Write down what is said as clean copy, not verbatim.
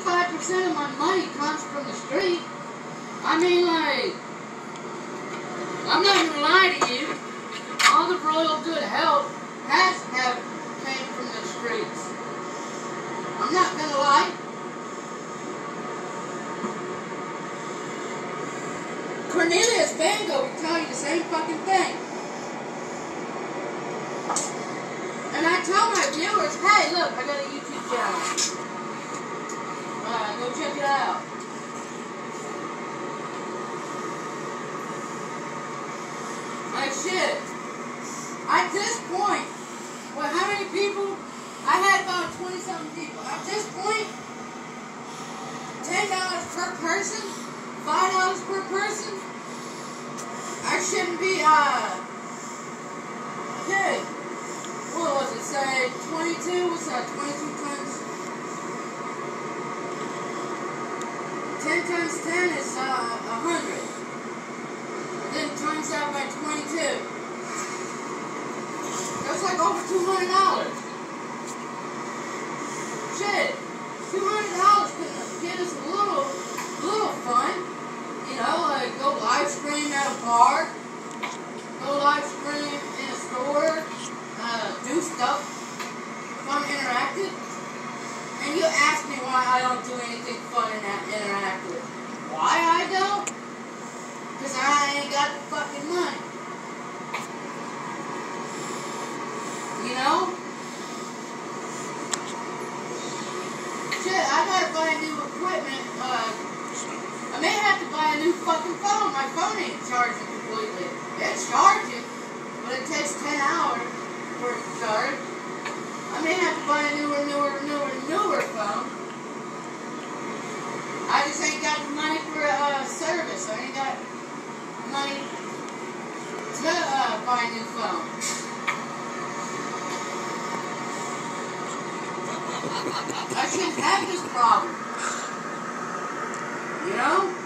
85% of my money comes from the street. I mean, like, I'm not gonna lie to you. All the royal good help came from the streets. I'm not gonna lie. Cornelius Bango will tell you the same fucking thing. And I tell my viewers, hey, look, I got a YouTube channel. Go check it out. Like shit. At this point, well, how many people? I had about 20-something people. At this point, $10 per person, $5 per person. I shouldn't be, okay. What was it, say, 22? What's that, 22 times? 10 times 10 is, 100. Then times that by 22. That's like over $200. Shit, $200 could get us a little fun. You know, like go live stream at a bar, go live stream in a store, do stuff, fun, interactive. And you ask me why I don't do anything fun and interactive. Why I don't? Because I ain't got the fucking money. You know? Shit, I gotta buy new equipment. I may have to buy a new fucking phone. My phone ain't charging completely. It's charging, but it takes 10 hours for it to charge. I may have to buy a newer phone. I just ain't got the money for service. I ain't got money to buy a new phone. I shouldn't have this problem. You know?